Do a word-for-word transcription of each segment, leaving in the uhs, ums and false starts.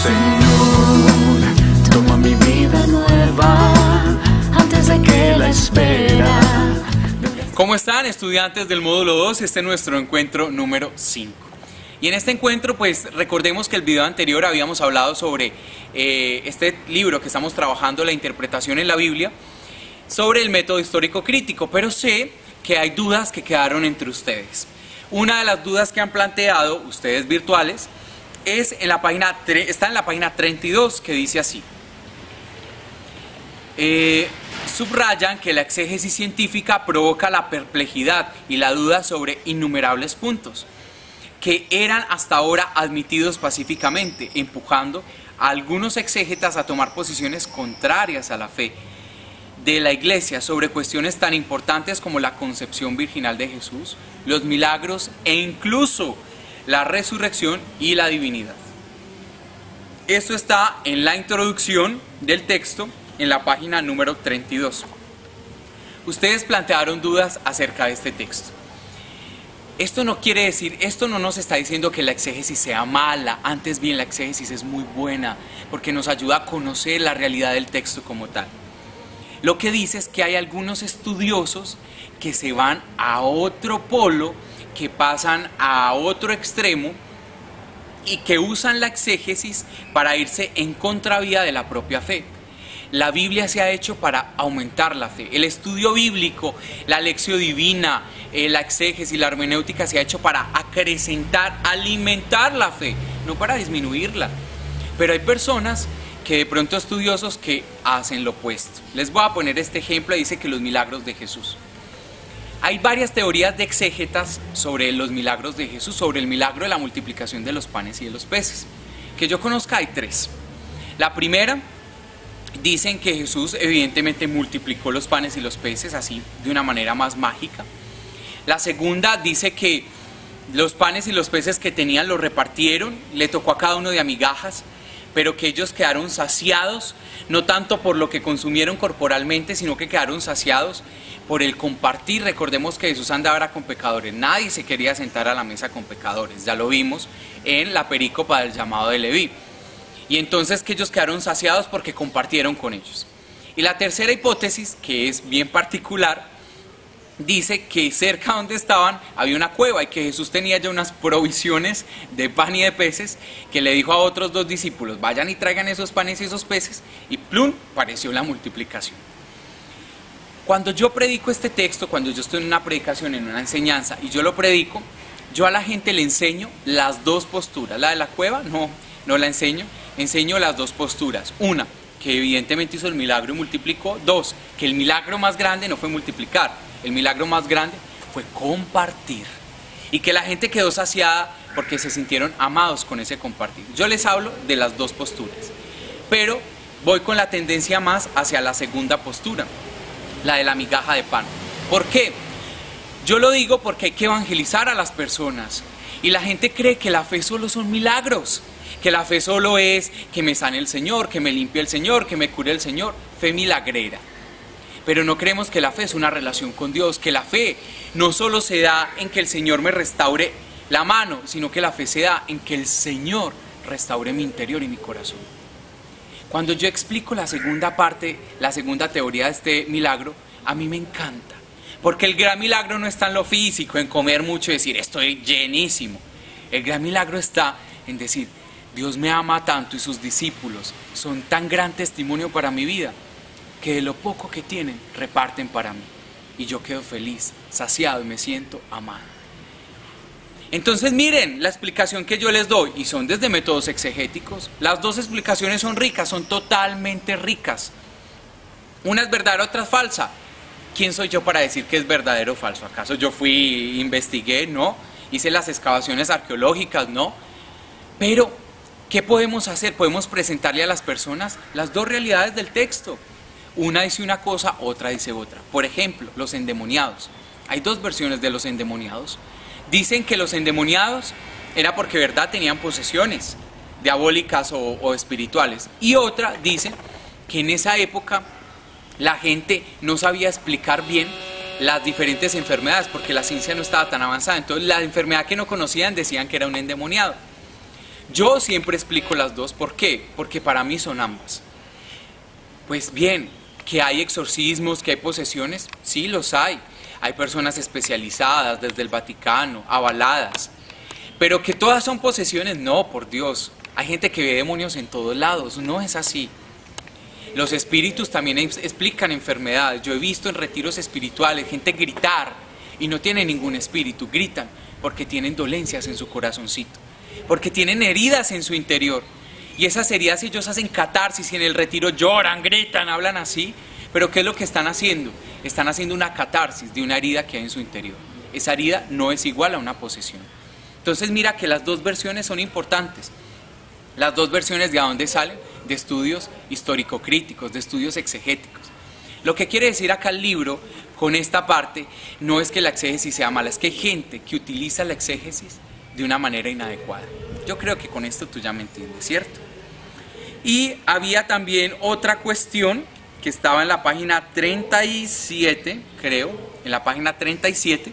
Señor, toma mi vida nueva antes de que la espera. ¿Cómo están, estudiantes del módulo dos? Este es nuestro encuentro número cinco. Y en este encuentro, pues recordemos que el video anterior habíamos hablado sobre eh, este libro que estamos trabajando, la interpretación en la Biblia, sobre el método histórico crítico, pero sé que hay dudas que quedaron entre ustedes. Una de las dudas que han planteado ustedes virtuales es en la página, está en la página treinta y dos, que dice así. Eh, subrayan que la exégesis científica provoca la perplejidad y la duda sobre innumerables puntos que eran hasta ahora admitidos pacíficamente, empujando a algunos exégetas a tomar posiciones contrarias a la fe de la Iglesia sobre cuestiones tan importantes como la concepción virginal de Jesús, los milagros e incluso la resurrección y la divinidad. Esto está en la introducción del texto en la página número treinta y dos. Ustedes plantearon dudas acerca de este texto. Esto no quiere decir, esto no nos está diciendo que la exégesis sea mala, antes bien la exégesis es muy buena porque nos ayuda a conocer la realidad del texto como tal. Lo que dice es que hay algunos estudiosos que se van a otro polo, que pasan a otro extremo y que usan la exégesis para irse en contravía de la propia fe. La Biblia se ha hecho para aumentar la fe. El estudio bíblico, la lección divina, eh, la exégesis, la hermenéutica se ha hecho para acrecentar, alimentar la fe, no para disminuirla. Pero hay personas que de pronto estudiosos que hacen lo opuesto. Les voy a poner este ejemplo, dice que los milagros de Jesús. Hay varias teorías de exégetas sobre los milagros de Jesús, sobre el milagro de la multiplicación de los panes y de los peces. Que yo conozca hay tres. La primera, dicen que Jesús evidentemente multiplicó los panes y los peces así de una manera más mágica. La segunda dice que los panes y los peces que tenían los repartieron, le tocó a cada uno de a migajas, pero que ellos quedaron saciados, no tanto por lo que consumieron corporalmente, sino que quedaron saciados por el compartir. Recordemos que Jesús andaba con pecadores, nadie se quería sentar a la mesa con pecadores, ya lo vimos en la perícopa del llamado de Leví. Y entonces que ellos quedaron saciados porque compartieron con ellos. Y la tercera hipótesis, que es bien particular, dice que cerca donde estaban había una cueva y que Jesús tenía ya unas provisiones de pan y de peces, que le dijo a otros dos discípulos, vayan y traigan esos panes y esos peces, y plum, pareció la multiplicación. Cuando yo predico este texto, cuando yo estoy en una predicación, en una enseñanza, y yo lo predico, yo a la gente le enseño las dos posturas. La de la cueva, no, no la enseño, enseño las dos posturas. Una, que evidentemente hizo el milagro y multiplicó. Dos, que el milagro más grande no fue multiplicar, el milagro más grande fue compartir. Y que la gente quedó saciada porque se sintieron amados con ese compartir. Yo les hablo de las dos posturas, pero voy con la tendencia más hacia la segunda postura, la de la migaja de pan. ¿Por qué? Yo lo digo porque hay que evangelizar a las personas. Y la gente cree que la fe solo son milagros, que la fe solo es que me sane el Señor, que me limpie el Señor, que me cure el Señor. Fe milagrera. Pero no creemos que la fe es una relación con Dios, que la fe no solo se da en que el Señor me restaure la mano, sino que la fe se da en que el Señor restaure mi interior y mi corazón. Cuando yo explico la segunda parte, la segunda teoría de este milagro, a mí me encanta. Porque el gran milagro no está en lo físico, en comer mucho y decir, estoy llenísimo. El gran milagro está en decir, Dios me ama tanto y sus discípulos son tan gran testimonio para mi vida, que de lo poco que tienen, reparten para mí. Y yo quedo feliz, saciado y me siento amado. Entonces miren la explicación que yo les doy, y son desde métodos exegéticos. Las dos explicaciones son ricas, son totalmente ricas. Una es verdadera, otra es falsa. ¿Quién soy yo para decir que es verdadero o falso? ¿Acaso yo fui, investigué? No. Hice las excavaciones arqueológicas, no. Pero, ¿qué podemos hacer? Podemos presentarle a las personas las dos realidades del texto. Una dice una cosa, otra dice otra. Por ejemplo, los endemoniados. Hay dos versiones de los endemoniados. Dicen que los endemoniados era porque, verdad, tenían posesiones diabólicas o, o espirituales. Y otra dice que en esa época la gente no sabía explicar bien las diferentes enfermedades porque la ciencia no estaba tan avanzada. Entonces la enfermedad que no conocían decían que era un endemoniado. Yo siempre explico las dos. ¿Por qué? Porque para mí son ambas. Pues bien, que hay exorcismos, que hay posesiones, sí los hay. Hay personas especializadas desde el Vaticano, avaladas. Pero que todas son posesiones, no, por Dios. Hay gente que ve demonios en todos lados, no es así. Los espíritus también explican enfermedades. Yo he visto en retiros espirituales gente gritar y no tienen ningún espíritu, gritan porque tienen dolencias en su corazoncito, porque tienen heridas en su interior. Y esas heridas ellos hacen catarsis y en el retiro lloran, gritan, hablan así. Pero ¿qué es lo que están haciendo? Están haciendo una catarsis de una herida que hay en su interior. Esa herida no es igual a una posesión. Entonces mira que las dos versiones son importantes. Las dos versiones de a dónde salen, de estudios histórico-críticos, de estudios exegéticos. Lo que quiere decir acá el libro con esta parte no es que la exégesis sea mala, es que hay gente que utiliza la exégesis de una manera inadecuada. Yo creo que con esto tú ya me entiendes, ¿cierto? Y había también otra cuestión que estaba en la página treinta y siete, creo, en la página treinta y siete,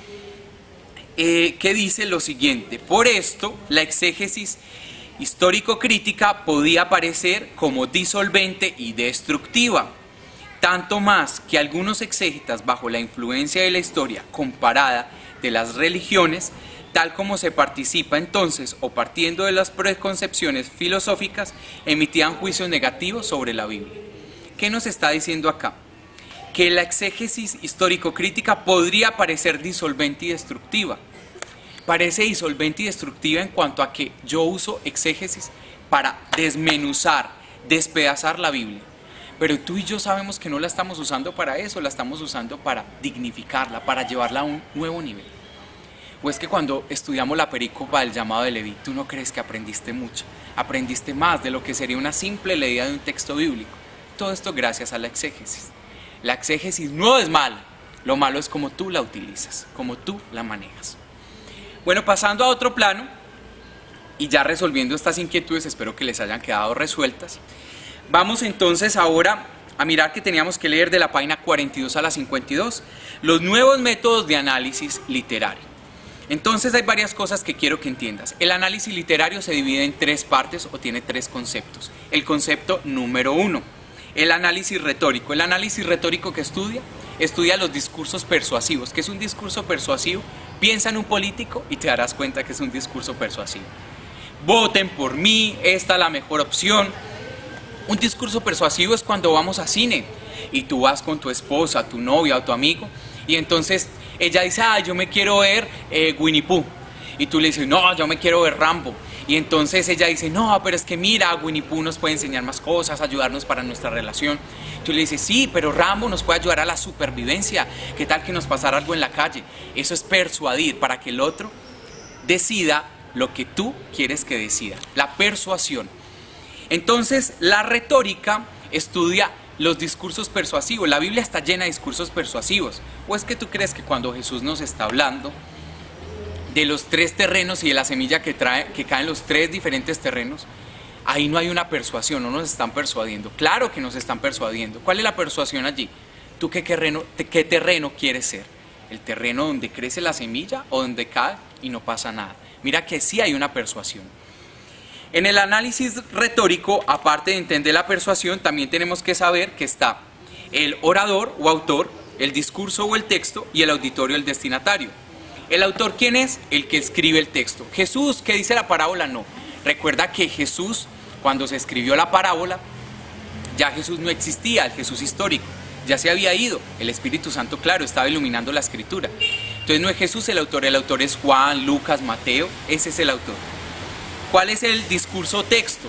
eh, que dice lo siguiente: por esto la exégesis histórico-crítica podía parecer como disolvente y destructiva, tanto más que algunos exégetas, bajo la influencia de la historia comparada de las religiones, tal como se participa entonces o partiendo de las preconcepciones filosóficas, emitían juicios negativos sobre la Biblia. ¿Qué nos está diciendo acá? Que la exégesis histórico-crítica podría parecer disolvente y destructiva. Parece disolvente y destructiva en cuanto a que yo uso exégesis para desmenuzar, despedazar la Biblia. Pero tú y yo sabemos que no la estamos usando para eso, la estamos usando para dignificarla, para llevarla a un nuevo nivel. O es que cuando estudiamos la perícopa del llamado de Leví, tú no crees que aprendiste mucho, aprendiste más de lo que sería una simple leída de un texto bíblico. Todo esto gracias a la exégesis. La exégesis no es mala, lo malo es como tú la utilizas, como tú la manejas. Bueno, pasando a otro plano, y ya resolviendo estas inquietudes, espero que les hayan quedado resueltas. Vamos entonces ahora a mirar que teníamos que leer de la página cuarenta y dos a la cincuenta y dos, los nuevos métodos de análisis literario. Entonces hay varias cosas que quiero que entiendas. El análisis literario se divide en tres partes o tiene tres conceptos. El concepto número uno, el análisis retórico. El análisis retórico que estudia, estudia los discursos persuasivos. ¿Qué es un discurso persuasivo? Piensa en un político y te darás cuenta que es un discurso persuasivo. Voten por mí, esta es la mejor opción. Un discurso persuasivo es cuando vamos a cine y tú vas con tu esposa, tu novia o tu amigo y entonces ella dice, ah, yo me quiero ver eh, Winnie Pooh. Y tú le dices, no, yo me quiero ver Rambo. Y entonces ella dice, no, pero es que mira, Winnie Pooh nos puede enseñar más cosas, ayudarnos para nuestra relación. Tú le dices, sí, pero Rambo nos puede ayudar a la supervivencia. ¿Qué tal que nos pasara algo en la calle? Eso es persuadir para que el otro decida lo que tú quieres que decida. La persuasión. Entonces, la retórica estudia los discursos persuasivos. La Biblia está llena de discursos persuasivos. ¿O es que tú crees que cuando Jesús nos está hablando de los tres terrenos y de la semilla que, trae, que cae en los tres diferentes terrenos, ahí no hay una persuasión, no nos están persuadiendo? Claro que nos están persuadiendo. ¿Cuál es la persuasión allí? ¿Tú qué terreno, qué terreno quieres ser? ¿El terreno donde crece la semilla o donde cae y no pasa nada? Mira que sí hay una persuasión. En el análisis retórico, aparte de entender la persuasión, también tenemos que saber que está el orador o autor, el discurso o el texto y el auditorio, el destinatario. ¿El autor quién es? El que escribe el texto. Jesús, ¿qué dice la parábola? No. Recuerda que Jesús, cuando se escribió la parábola, ya Jesús no existía, el Jesús histórico. Ya se había ido, el Espíritu Santo, claro, estaba iluminando la escritura. Entonces no es Jesús el autor, el autor es Juan, Lucas, Mateo, ese es el autor. ¿Cuál es el discurso texto?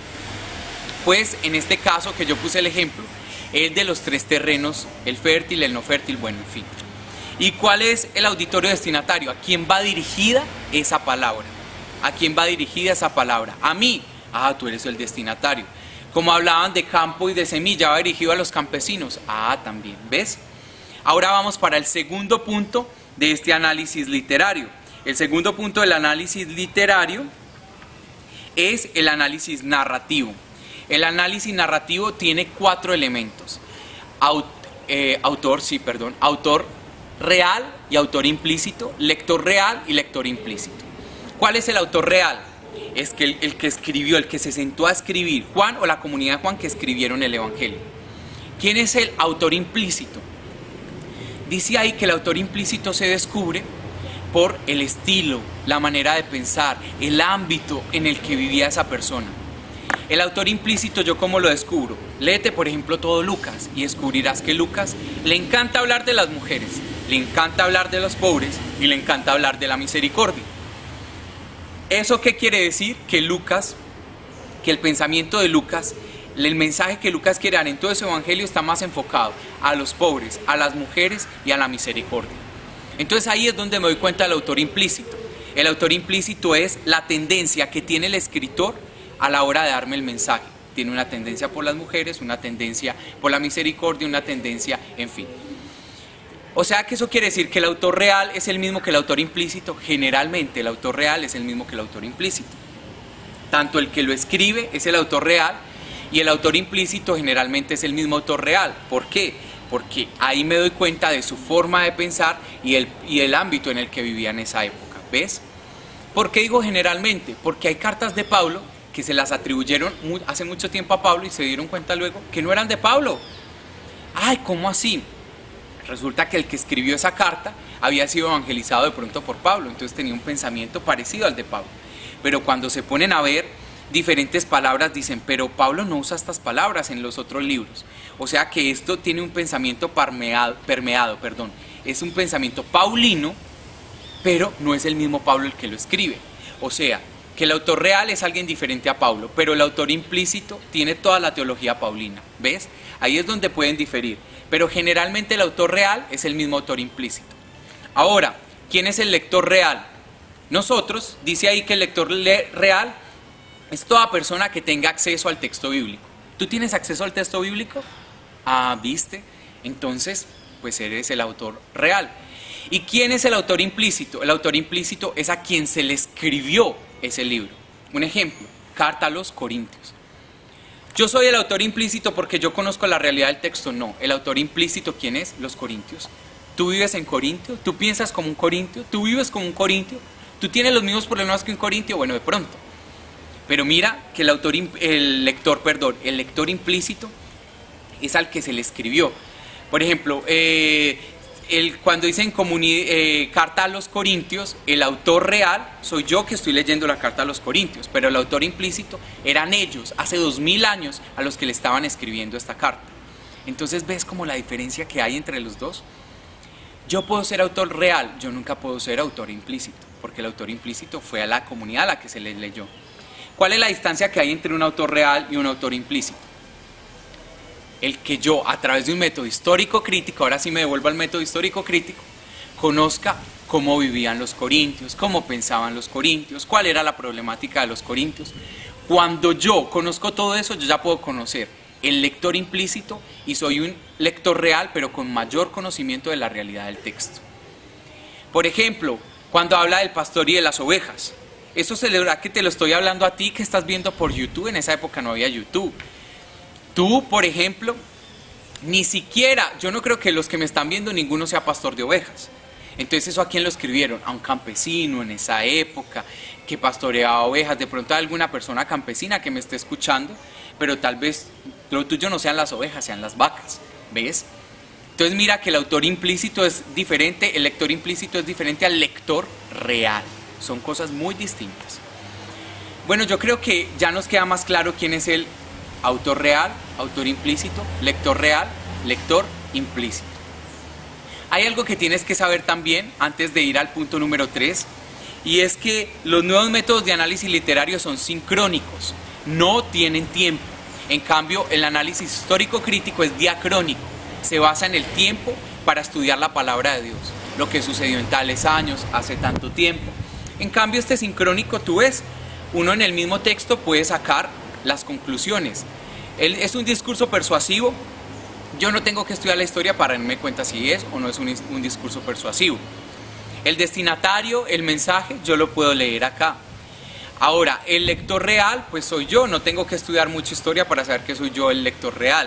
Pues en este caso que yo puse el ejemplo, el de los tres terrenos, el fértil, el no fértil, bueno, en fin. ¿Y cuál es el auditorio destinatario? ¿A quién va dirigida esa palabra? ¿A quién va dirigida esa palabra? A mí. Ah, tú eres el destinatario. Como hablaban de campo y de semilla, va dirigido a los campesinos. Ah, también, ¿ves? Ahora vamos para el segundo punto de este análisis literario. El segundo punto del análisis literario es el análisis narrativo. El análisis narrativo tiene cuatro elementos. Aut, eh, autor, sí, perdón, autor real y autor implícito, lector real y lector implícito. ¿Cuál es el autor real? es que el, el que escribió, el que se sentó a escribir, Juan o la comunidad de Juan que escribieron el Evangelio. ¿Quién es el autor implícito? Dice ahí que el autor implícito se descubre por el estilo, la manera de pensar, el ámbito en el que vivía esa persona. El autor implícito, ¿yo cómo lo descubro? Léete, por ejemplo, todo Lucas y descubrirás que Lucas le encanta hablar de las mujeres, le encanta hablar de los pobres y le encanta hablar de la misericordia. ¿Eso qué quiere decir? Que Lucas, que el pensamiento de Lucas, el mensaje que Lucas quiere dar en todo ese evangelio está más enfocado a los pobres, a las mujeres y a la misericordia. Entonces ahí es donde me doy cuenta del autor implícito. El autor implícito es la tendencia que tiene el escritor a la hora de darme el mensaje. Tiene una tendencia por las mujeres, una tendencia por la misericordia, una tendencia, en fin. O sea que eso quiere decir que el autor real es el mismo que el autor implícito. Generalmente el autor real es el mismo que el autor implícito. Tanto el que lo escribe es el autor real y el autor implícito generalmente es el mismo autor real. ¿Por qué? Porque ahí me doy cuenta de su forma de pensar y el, y el ámbito en el que vivía en esa época. ¿Ves? ¿Por qué digo generalmente? Porque hay cartas de Pablo que se las atribuyeron muy, hace mucho tiempo a Pablo y se dieron cuenta luego que no eran de Pablo. ¡Ay, cómo así! Resulta que el que escribió esa carta había sido evangelizado de pronto por Pablo, entonces tenía un pensamiento parecido al de Pablo. Pero cuando se ponen a ver diferentes palabras dicen, pero Pablo no usa estas palabras en los otros libros. O sea que esto tiene un pensamiento permeado, permeado, perdón. Es un pensamiento paulino, pero no es el mismo Pablo el que lo escribe. O sea, que el autor real es alguien diferente a Pablo, pero el autor implícito tiene toda la teología paulina. ¿Ves? Ahí es donde pueden diferir. Pero generalmente el autor real es el mismo autor implícito. Ahora, ¿quién es el lector real? Nosotros, dice ahí que el lector real es toda persona que tenga acceso al texto bíblico. ¿Tú tienes acceso al texto bíblico? Ah, ¿viste? Entonces, pues eres el autor real. ¿Y quién es el autor implícito? El autor implícito es a quien se le escribió ese libro. Un ejemplo, carta a los Corintios. ¿Yo soy el autor implícito porque yo conozco la realidad del texto? No. El autor implícito, ¿quién es? Los Corintios. ¿Tú vives en Corintio? ¿Tú piensas como un corintio? ¿Tú vives como un corintio? ¿Tú tienes los mismos problemas que un corintio? Bueno, de pronto. Pero mira que el autor, el lector, perdón, el lector implícito es al que se le escribió. Por ejemplo, eh, el, cuando dicen eh, carta a los Corintios, el autor real soy yo que estoy leyendo la carta a los Corintios, pero el autor implícito eran ellos, hace dos mil años, a los que le estaban escribiendo esta carta. Entonces, ¿ves como la diferencia que hay entre los dos? Yo puedo ser autor real, yo nunca puedo ser autor implícito, porque el autor implícito fue a la comunidad a la que se le leyó. ¿Cuál es la distancia que hay entre un autor real y un autor implícito? El que yo, a través de un método histórico crítico, ahora sí me devuelvo al método histórico crítico, conozca cómo vivían los corintios, cómo pensaban los corintios, cuál era la problemática de los corintios. Cuando yo conozco todo eso, yo ya puedo conocer el lector implícito y soy un lector real, pero con mayor conocimiento de la realidad del texto. Por ejemplo, cuando habla del pastor y de las ovejas, eso se le da que te lo estoy hablando a ti que estás viendo por YouTube. En esa época no había YouTube. Tú, por ejemplo, ni siquiera, yo no creo que los que me están viendo ninguno sea pastor de ovejas. Entonces, ¿eso a quién lo escribieron? A un campesino en esa época que pastoreaba ovejas. De pronto a alguna persona campesina que me esté escuchando, pero tal vez lo tuyo no sean las ovejas, sean las vacas. ¿Ves? Entonces mira que el autor implícito es diferente, el lector implícito es diferente al lector real. Son cosas muy distintas. Bueno, yo creo que ya nos queda más claro quién es el autor real, autor implícito, lector real, lector implícito. Hay algo que tienes que saber también antes de ir al punto número tres, y es que los nuevos métodos de análisis literario son sincrónicos, no tienen tiempo. En cambio, el análisis histórico crítico es diacrónico, se basa en el tiempo para estudiar la palabra de Dios, lo que sucedió en tales años, hace tanto tiempo. En cambio, este sincrónico, tú ves, uno en el mismo texto puede sacar las conclusiones. Él es un discurso persuasivo. Yo no tengo que estudiar la historia para darme cuenta si es o no es un, un discurso persuasivo. El destinatario, el mensaje, yo lo puedo leer acá. Ahora, el lector real, pues soy yo. No tengo que estudiar mucha historia para saber que soy yo el lector real.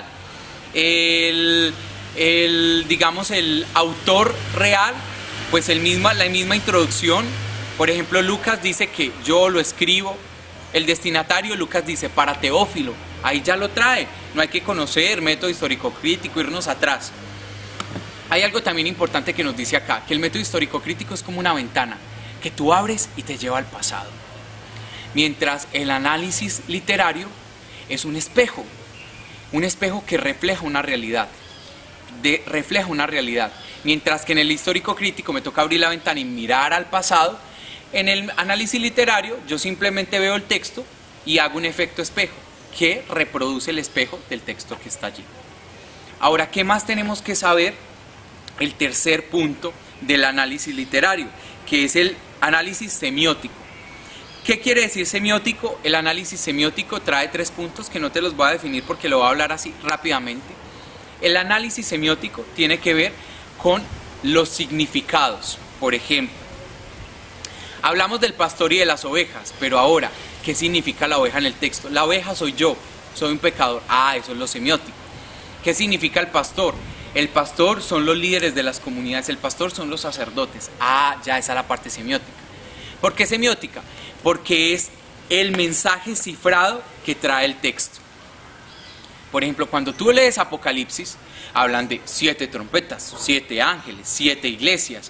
El, el digamos, el autor real, pues el misma, la misma introducción. Por ejemplo, Lucas dice que yo lo escribo El destinatario, Lucas dice, para Teófilo, ahí ya lo trae, no hay que conocer método histórico crítico, irnos atrás. Hay algo también importante que nos dice acá, que el método histórico crítico es como una ventana que tú abres y te lleva al pasado. Mientras el análisis literario es un espejo, un espejo que refleja una realidad, de, refleja una realidad. Mientras que en el histórico crítico me toca abrir la ventana y mirar al pasado, en el análisis literario yo simplemente veo el texto y hago un efecto espejo que reproduce el espejo del texto que está allí. Ahora, ¿qué más tenemos que saber? El tercer punto del análisis literario, que es el análisis semiótico. ¿Qué quiere decir semiótico? El análisis semiótico trae tres puntos que no te los voy a definir porque lo voy a hablar así rápidamente. El análisis semiótico tiene que ver con los significados. Por ejemplo, hablamos del pastor y de las ovejas, pero ahora, ¿qué significa la oveja en el texto? La oveja soy yo, soy un pecador. Ah, eso es lo semiótico. ¿Qué significa el pastor? El pastor son los líderes de las comunidades, el pastor son los sacerdotes. Ah, ya esa es la parte semiótica. ¿Por qué semiótica? Porque es el mensaje cifrado que trae el texto. Por ejemplo, cuando tú lees Apocalipsis, hablan de siete trompetas, siete ángeles, siete iglesias,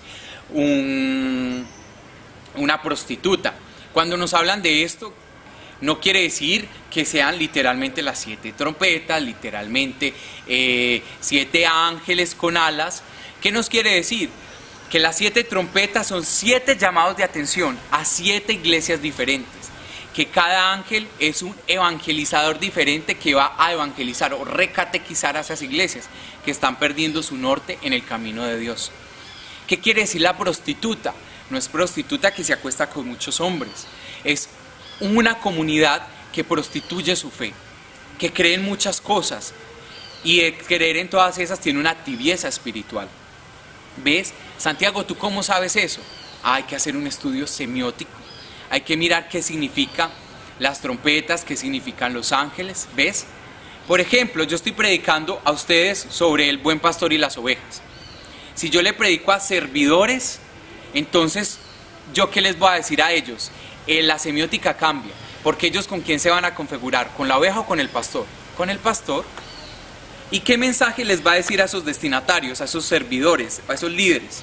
un, una prostituta. Cuando nos hablan de esto, no quiere decir que sean literalmente las siete trompetas, literalmente eh, siete ángeles con alas. ¿Qué nos quiere decir? Que las siete trompetas son siete llamados de atención a siete iglesias diferentes. Que cada ángel es un evangelizador diferente que va a evangelizar o recatequizar a esas iglesias que están perdiendo su norte en el camino de Dios. ¿Qué quiere decir la prostituta? No es prostituta que se acuesta con muchos hombres, es una comunidad que prostituye su fe, que cree en muchas cosas y de creer en todas esas tiene una tibieza espiritual. ¿Ves? Santiago, ¿tú cómo sabes eso? Ah, hay que hacer un estudio semiótico, hay que mirar qué significan las trompetas, qué significan los ángeles. ¿Ves? Por ejemplo, yo estoy predicando a ustedes sobre el buen pastor y las ovejas. Si yo le predico a servidores, entonces, ¿yo qué les voy a decir a ellos? Eh, la semiótica cambia, porque ellos ¿con quién se van a configurar? ¿Con la oveja o con el pastor? Con el pastor. ¿Y qué mensaje les va a decir a esos destinatarios, a esos servidores, a esos líderes?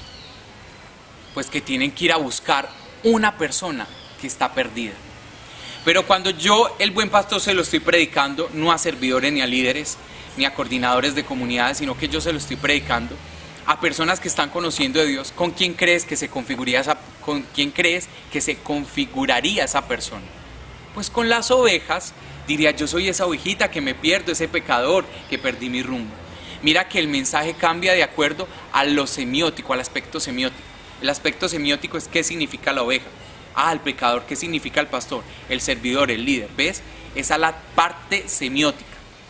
Pues que tienen que ir a buscar una persona que está perdida. Pero cuando yo, el buen pastor, se lo estoy predicando, no a servidores ni a líderes, ni a coordinadores de comunidades, sino que yo se lo estoy predicando a personas que están conociendo de Dios, ¿con quién crees que se configuraría esa, con quién crees que se configuraría esa persona? Pues con las ovejas, diría, yo soy esa ovejita que me pierdo, ese pecador que perdí mi rumbo. Mira que el mensaje cambia de acuerdo a lo semiótico, al aspecto semiótico. El aspecto semiótico es qué significa la oveja. Ah, el pecador, ¿qué significa el pastor? El servidor, el líder, ¿ves? Esa es la parte semiótica.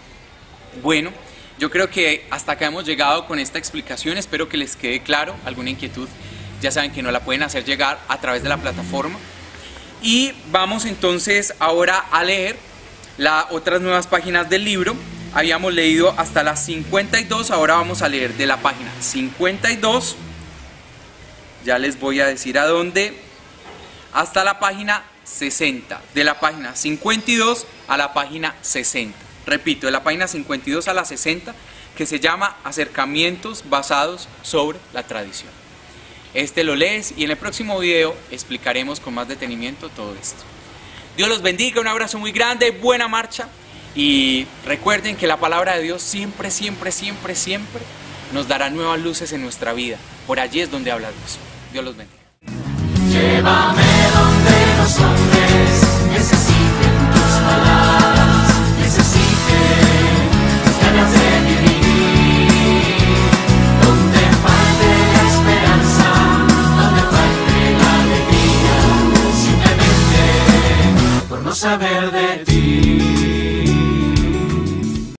Bueno, yo creo que hasta acá hemos llegado con esta explicación, espero que les quede claro. Alguna inquietud, ya saben que nos la pueden hacer llegar a través de la plataforma. Y vamos entonces ahora a leer las otras nuevas páginas del libro. Habíamos leído hasta las cincuenta y dos, ahora vamos a leer de la página cincuenta y dos, ya les voy a decir a dónde, hasta la página sesenta, de la página cincuenta y dos a la página sesenta. Repito, de la página cincuenta y dos a la sesenta, que se llama Acercamientos basados sobre la tradición. Este lo lees y en el próximo video explicaremos con más detenimiento todo esto. Dios los bendiga, un abrazo muy grande, buena marcha y recuerden que la palabra de Dios siempre, siempre, siempre, siempre nos dará nuevas luces en nuestra vida. Por allí es donde habla Dios. Dios los bendiga. Llévame donde los hombres